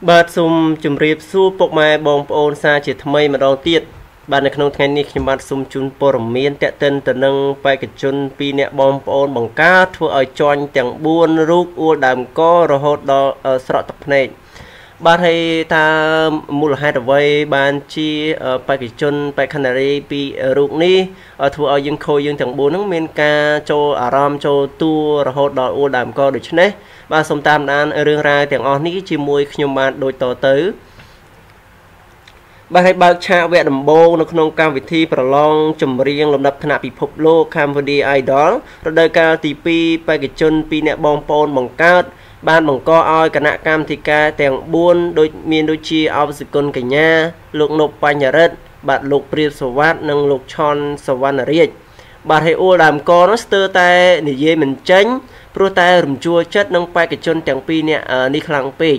បាទសូមជម្រាបសួរពុកម៉ែបងប្អូនសាជាថ្មីម្ដងទៀតបាទនៅក្នុងថ្ងៃនេះខ្ញុំបាទសូមជូនព័ត៌មានតេតិនទៅនឹងបេក្ខជន2នាក់បងប្អូនបង្កើតធ្វើឲ្យជាន់ទាំង4រូបអួលដើមករហូតដល់ស្រក់ទឹកភ្នែកបាទហើយតាមូលហេតុអ្វីបានជាបេក្ខជនបេក្ខនារីពីរូបនេះធ្វើឲ្យយើងខូចយើងទាំង4ហ្នឹងមានការចូលអារម្មណ៍ចូលតួរហូតដល់អួលដើមកដូច្នេះបាទសូមតាមដានរឿងរ៉ាវទាំងអស់នេះជាមួយខ្ញុំបានដូចតទៅបាទហើយបើកឆាកវគ្គដំបូងនៅក្នុងកម្មវិធីប្រឡងចម្រៀងលំដាប់ថ្នាក់ពិភពលោក Cambodia Idol រដូវកាលទី2បេក្ខជន2នាក់បងប្អូនបង្កើតបានបង្កឲ្យគណៈកម្មាធិការទាំង4ដូចជាអវសិគុណកញ្ញាលោកនប់បញ្ញរិទ្ធបាទលោកព្រាបសវត្តនិងលោកឆនសវណ្ណរាជបាទហើយអួលដើមកនោះស្ទើរតែនិយាយមិនចេញព្រោះតែរំជួលចិត្តនឹងបេក្ខជនទាំង2នាក់នេះខ្លាំងពេក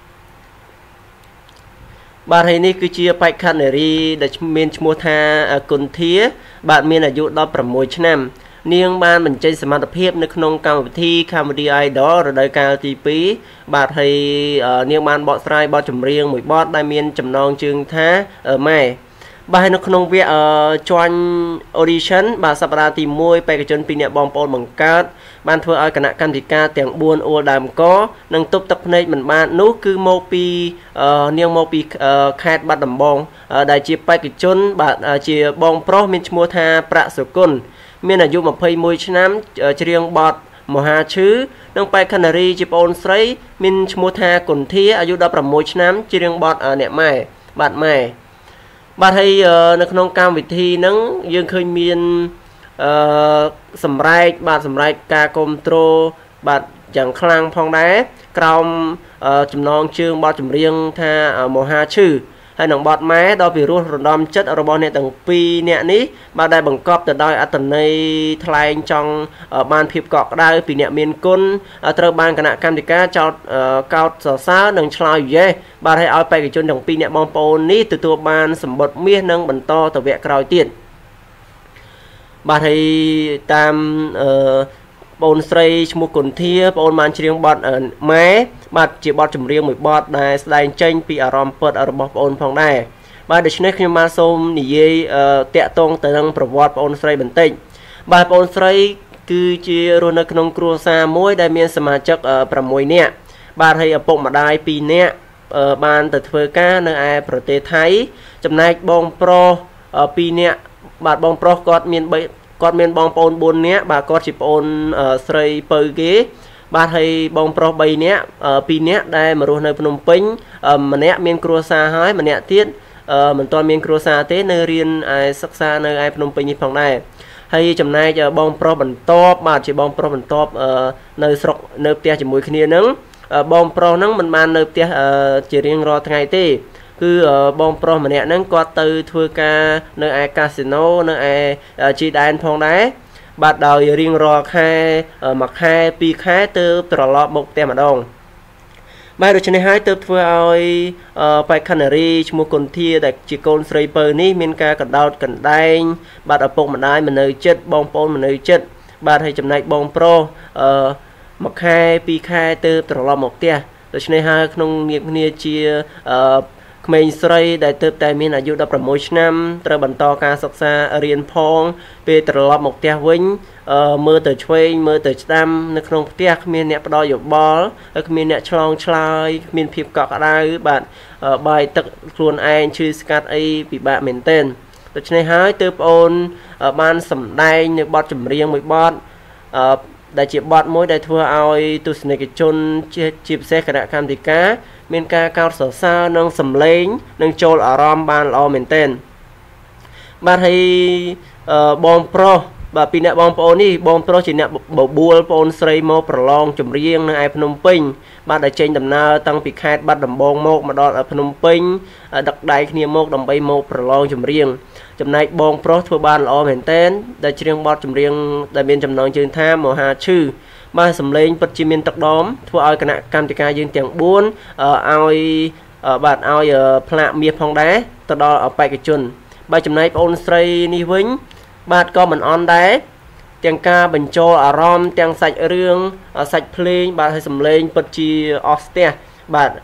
បាទហើយនេះគឺជាបេក្ខនារីដែលមានឈ្មោះថាគុន្ធាបាទមានអាយុ16ឆ្នាំនាងបានបញ្ចេញសមត្ថភាពនៅក្នុងកម្មវិធី Cambodia Idol រដូវកាលទី2បាទហើយនាងបានបកស្រាយបទចម្រៀងមួយបទដែលមានចំណងជើងថាម៉ែបាទនៅក្នុងវគ្គជាន់ audition បាទសប្តាហ៍ទី1បេក្ខជន2នាក់បងប្អូនបង្កើតបានធ្វើឲ្យគណៈកម្មការទាំង4អួលដើមកនិងទប់ទឹកភ្នែកមិនបាននោះគឺមកពីនាងមកពីខេត្តបាត់ដំបងដែលជាបេក្ខជនបាទជាបងប្រុសមានឈ្មោះថាប្រាក់សុគន្ធមានអាយុ21ឆ្នាំច្រៀងបទមហាឈឺនិងបេក្ខនារីជាប្អូនស្រីមានឈ្មោះថាគុន្ធាអាយុ16ឆ្នាំច្រៀងបទអ្នកម៉ែបាទម៉ែបាទហើយនៅក្នុងកម្មវិធីហ្នឹងយើងឃើញមានសម្រែកបាទសម្រែកការគ្រប់គ្រងបាទយ៉ាងខ្លាំងផងដែរក្រោមចំណងជើងបទចម្រៀងថាមហាឈឺហើយនឹងបទម៉ែដល់ពីរោះរំដំចិត្តរបស់អ្នកទាំង2នាក់នេះបាទដែលបង្កប់ទៅដោយអត្តន័យថ្លែងចង់បានភាពកក់ក្ដៅពីអ្នកមានគុណត្រូវបានគណៈកម្មការចោទកោតសរសើរនិងឆ្លើយយេបាទឲ្យបេក្ខជនទាំង2នាក់បងប្អូននេះទទួលបានសម្បត្តិមាសនិងបន្តទៅវគ្គក្រោយទៀតបាទហើយតាមបងអូនស្រីឈ្មោះគុន្ធាបងអូនបានច្រៀងបទម៉ែបាទជាបទចម្រៀងមួយបទដែលស្ដែងចេញពីអារម្មណ៍ពិតរបស់បងអូនផងដែរបាទដូច្នេះខ្ញុំបានសូមនិយាយតាក់ទងទៅនឹងប្រវត្តិបងអូនស្រីបន្តិចបាទបងអូនស្រីគឺជារស់នៅក្នុងគ្រួសារមួយដែលមានសមាជិក6នាក់បាទហើយឪពុកម្ដាយ2នាក់បានទៅធ្វើការនៅឯប្រទេសថៃចំណែកបងប្រុស2នាក់បាទបងប្រុសគាត់មានបងប្អូន4នាក់បាទគាត់ជាប្អូនស្រីពៅគេបាទហើយបងប្រុស3នាក់2នាក់ដែលមករស់នៅភ្នំពេញម្នាក់មានគ្រួសារហើយម្នាក់ទៀតមិនទាន់មានគ្រួសារទេនៅរៀនសិក្សានៅឯភ្នំពេញនេះផងដែរហើយចំណែកបងប្រុសបន្ទាប់បាទជាបងប្រុសបន្ទាប់នៅស្រុកនៅផ្ទះជាមួយគ្នាហ្នឹងបងប្រុសហ្នឹងមិនបាននៅផ្ទះជារៀងរាល់ថ្ងៃទេគឺបងប្រុសម្នាក់ហ្នឹងគាត់ទៅធ្វើការនៅឯកាស៊ីណូនៅឯជីដែនផងដែរបាទដោយរៀងរាល់ខែ1ខែ2ខែទៅត្រឡប់មកផ្ទះម្ដងបាទដូច្នេះហើយទើបធ្វើឲ្យបេក្ខនារីឈ្មោះគុន្ធាដែលជាកូនស្រីពៅនេះមានការកដោតកណ្ដែងបាទឪពុកម្ដាយមិននៅចិត្តបងប្អូនមិននៅចិត្តបាទហើយចំណែកបងប្រុស1ខែ2ខែទៅត្រឡប់មកផ្ទះដូច្នេះហើយក្នុងនាមគ្នាជាក្មេងស្រីដែលទើបតែមានអាយុ16ឆ្នាំត្រូវបន្តការសិក្សារៀនផងពេលត្រឡប់មកផ្ទះវិញមើលទៅឆ្វេងមើលទៅស្ដាំនៅក្នុងផ្ទះគ្មានអ្នកផ្ដល់យោបល់គ្មានអ្នកឆ្លងឆ្លើយគ្មានភាពកក់ក្ដៅបាទបាយទឹកខ្លួនឯងឈឺស្កាត់អីពិបាកមែនទែនដូច្នេះហើយទើបប្អូនបានសម្ដែងនៅបទចម្រៀងមួយបទដែលជាបទមួយដែលធ្វើឲ្យទស្សនិកជនជាពិសេសគណៈកម្មាធិការមានការកោតសរសើរនិងសម្លេងនិងចូលអារម្មណ៍បានល្អមែនទែនបាទហើយបងប្រុសបាទពីអ្នកបងប្អូននេះបងប្រុសជាអ្នកបបួលបងអូនស្រីមកប្រឡងចម្រៀងនៅឯភ្នំពេញបាទដែលចេញដំណើរតាំងពីខេត្តបាត់ដំបងមកដល់ភ្នំពេញដឹកដៃគ្នាមកដើម្បីមកប្រឡងចម្រៀងចំណែកបងប្រុសធ្វើបានល្អមែនទែនដែលច្រៀងបទចម្រៀងដែលមានចំណងជើងថាមហាឈឺបាទសម្លេងពិតជាមានទឹកដមធ្វើឲ្យគណៈកម្មការយើងទាំង4ឲ្យបាទឲ្យផ្លាកមាសផងដែរទៅដល់បេក្ខជនបាទចំណែកបងអូនស្រីនេះវិញបាទក៏មិនអន់ដែរទាំងការបញ្ចូលអារម្មណ៍ទាំងសាច់រឿងសាច់ភ្លេងបាទហើយសម្លេងពិតជាអស់ស្ទះបាទ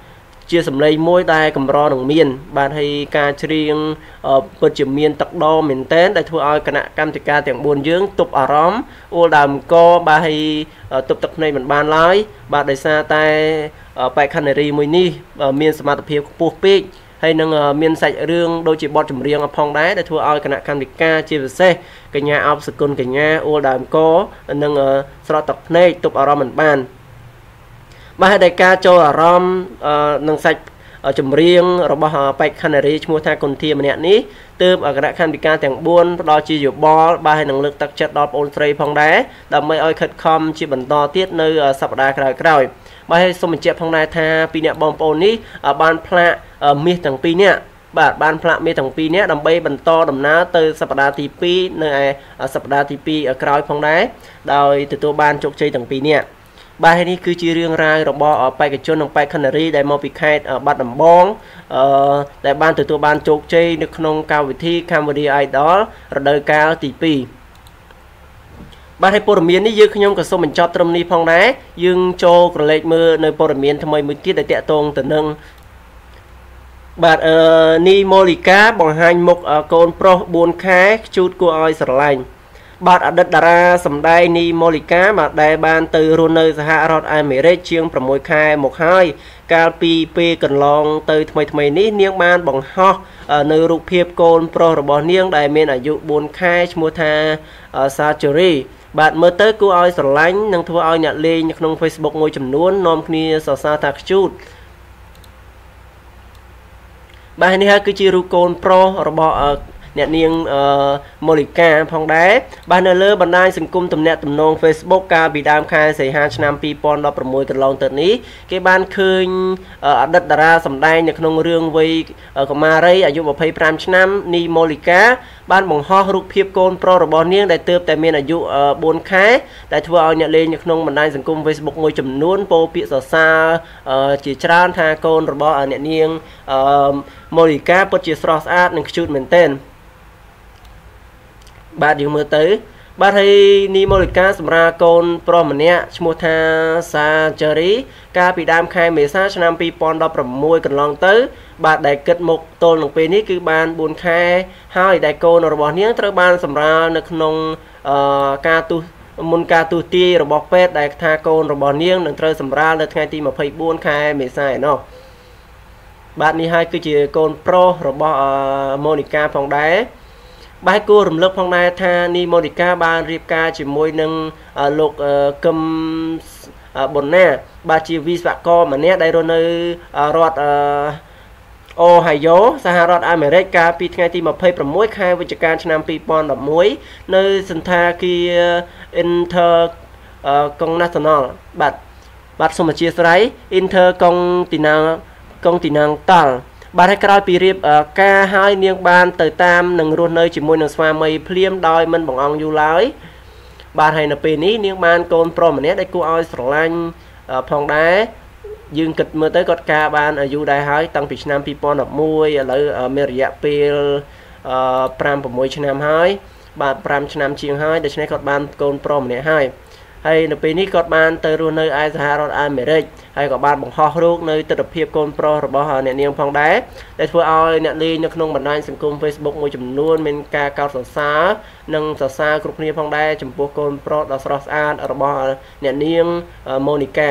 ជាសម្លេងមួយដែលកម្រនឹងមានបាទហើយការច្រៀងពិតជាមានទឹកដមមែនទែនដែលធ្វើឲ្យគណៈកម្មការទាំង4យើងទប់អារម្មណ៍អូលដើមកបាទហើយទប់ទឹកភ្នែកមិនបានឡើយបាទដោយសារតែបេក្ខនារីមួយនេះមានសមត្ថភាពខ្ពស់ពេកហើយនឹងមានសាច់រឿងដូចជាបទចម្រៀងផងដែរដែលធ្វើឲ្យគណៈកម្មការជាពិសេសកញ្ញាអបសគុណកញ្ញាអូលដើមកនិងស្រក់ទឹកភ្នែកទប់អារម្មណ៍មិនបានបាទហើយការចូលអារម្មណ៍នឹងសាច់ចម្រៀងរបស់បេក្ខនារីឈ្មោះថាគុនធាម្នាក់នេះទើបគណៈកម្មការទាំង4ផ្ដល់ជាយោបល់បាទហើយនឹងលើកទឹកចិត្តដល់បងអូនស្រីផងដែរដើម្បីឲ្យខិតខំជាបន្តទៀតនៅសប្តាហ៍ក្រោយៗបាទហើយសូមបញ្ជាក់ផងដែរថាពីអ្នកបងប្អូននេះបានផ្លាកមាសទាំងពីរនាក់បាទបានផ្លាកមាសទាំងពីរនាក់ដើម្បីបន្តដំណើរទៅសប្តាហ៍ទី2នៅឯសប្តាហ៍ទី2ក្រោយផងដែរដោយទទួលបានជោគជ័យទាំងពីរនាក់បាទហើយនេះគឺជារឿងរ៉ាវរបស់បេក្ខជននិងបេក្ខនារីដែលមកពីខេត្តបាត់ដំបងដែលបានទទួលបានជោគជ័យនៅក្នុងកម្មវិធី Cambodia Idol រដូវកាលទី2បាទហើយព័ត៌មាននេះយើងខ្ញុំក៏សូមបញ្ចប់ត្រឹមនេះផងដែរយើងចូលក្រឡេកមើលនៅព័ត៌មានថ្មីមួយទៀតដែលតាក់ទងទៅនឹងបាទនីម៉ូលីកាបង្ហាញមុខកូនប្រុស4ខែខ្ជូតគួរឲ្យស្រឡាញ់បាទអតីតតារាសម្ដែងនីម៉ូលីកាបាទដែលបានទៅរស់នៅសហរដ្ឋអាមេរិកជាង6ខែមកហើយកាលពីពេលកន្លងទៅថ្មីនេះនាងបានបង្ហោះនៅរូបភាពកូនប្រុសរបស់នាងដែលមានអាយុ4ខែឈ្មោះថាសាជូរីបាទមើលទៅគួរឲ្យស្រឡាញ់និងធ្វើឲ្យអ្នកលេងនៅក្នុង Facebook មួយចំនួននាំគ្នាសរសើរថាខ្ជូតបាទនេះហើយគឺជារូបកូនប្រុសរបស់អ្នកនាងម៉ូលីកាផងដែរបាទនៅលើបណ្ដាញសង្គមទំនាក់ទំនង Facebook កាលពីដើមខែសីហាឆ្នាំ2016កន្លងទៅនេះគេបានឃើញអតីតតារាសម្ដែងនៅក្នុងរឿងវ័យកុមារីអាយុ25ឆ្នាំនីម៉ូលីកាបានបង្ហោះរូបភាពកូនប្រុសរបស់នាងដែលទើបតែមានអាយុ4ខែដែលធ្វើឲ្យអ្នកលេងនៅក្នុងបណ្ដាញសង្គម Facebook មួយចំនួនពោលពាក្យសរសើរជាច្រើនថាកូនរបស់អ្នកនាងម៉ូលីកាពិតជាស្រស់ស្អាតនិងខ្ជូតមែនទែនបាទយើងមើលទៅបាទហើយនីម៉ូលីកាសម្រាប់កូនប្រុសម្នាក់ឈ្មោះថាសាជេរីកាលពីដើមខែមេសាឆ្នាំ2016កន្លងទៅបាទដែលគិតមកទល់នឹងពេលនេះគឺបាន4ខែហើយដែលកូនរបស់នាងត្រូវបានសម្រាលនៅក្នុងការទូទាយរបស់ពេទ្យដែលថាកូនរបស់នាងនឹងត្រូវសម្រាលនៅថ្ងៃទី24ខែមេសាឯណោះបាទនេះហើយគឺជាកូនប្រុសរបស់ម៉ូនីកាផងដែរបាទគួររំលឹកផងដែរថានីម៉ូនីកាបានរៀបការជាមួយនឹងលោកកឹមប៊ុនណាបាទជាវិស្វករម្នាក់ដែលរស់នៅរដ្ឋអូហាយ៉ូសហរដ្ឋអាមេរិកកាលពីថ្ងៃទី26ខែវិច្ឆិកាឆ្នាំ2011នៅសន្តាគារ Intercontinental បាទសូមអធិស្ឋាន Intercontinental បាទហើយក្រោយពីរៀបការហើយនាងបានទៅតាមនឹងរស់នៅជាមួយនឹងស្វាមីភ្លាមដោយមិនបង្អង់យូរឡើយបាទហើយនៅពេលនេះនាងបានកូនប្រុសម្នាក់ដែលគួរឲ្យស្រឡាញ់ផងដែរយើងគិតមើលទៅគាត់ការបានអាយុដែរហើយតាំងពីឆ្នាំ2011ឥឡូវមានរយៈពេល5-6ឆ្នាំហើយបាទ5ឆ្នាំជាងហើយដូច្នេះគាត់បានកូនប្រុសម្នាក់ហើយនៅពេលនេះគាត់បានទៅរស់នៅឯសហរដ្ឋអាមេរិកហើយក៏បានបង្ហោះរូបនៅទស្សនវិជ្ជាកូនប្រុសរបស់អ្នកនាងផងដែរដែលធ្វើឲ្យអ្នកលេងនៅក្នុងបណ្ដាញសង្គម Facebook មួយចំនួនមានការកោតសរសើរនិងសរសើរគ្រប់គ្នាផងដែរចំពោះកូនប្រុសដ៏ស្រស់ស្អាតរបស់អ្នកនាងម៉ូនីកា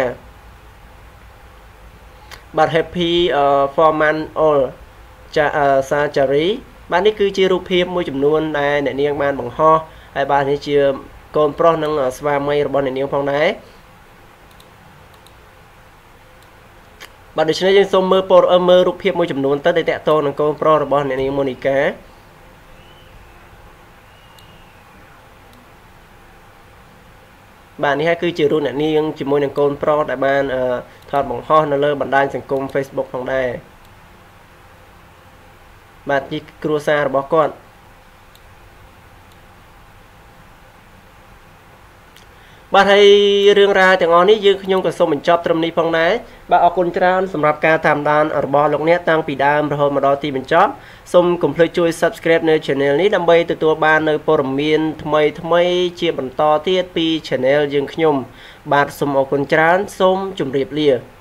បាទ Happy for Man All Surgery បាទនេះគឺជារូបភាពមួយចំនួនដែលអ្នកនាងបានបង្ហោះហើយបាទនេះជាកូនប្រុសនិងស្វាមីរបស់អ្នកនាងផងដែរបាទដូច្នេះយើងសូមមើលរូបភាពមួយចំនួនទៅដែលតាក់ទងនឹងកូនប្រុសរបស់អ្នកនាងម៉ូនីកាបាទនេះហើយគឺជារូបអ្នកនាងជាមួយនឹងកូនប្រុសដែលបានថតបង្ហោះនៅលើបណ្ដាញសង្គម Facebook ផងដែរបាទនេះគ្រួសាររបស់គាត់បាទហើយរឿងរ៉ាវទាំងអស់នេះយើងខ្ញុំក៏សូមបញ្ចប់ត្រឹមនេះផងដែរបាទអរគុណច្រើនសម្រាប់ការតាមដានរបស់លោកអ្នកតាំងពីដើមរហូតមកដល់ទីបញ្ចប់សូមកុំភ្លេចជួយ Subscribe នៅ Channel នេះដើម្បីទទួលបាននៅព័ត៌មានថ្មីជាបន្តទៀតពី Channel យើងខ្ញុំបាទសូមអរគុណច្រើនសូមជម្រាបលា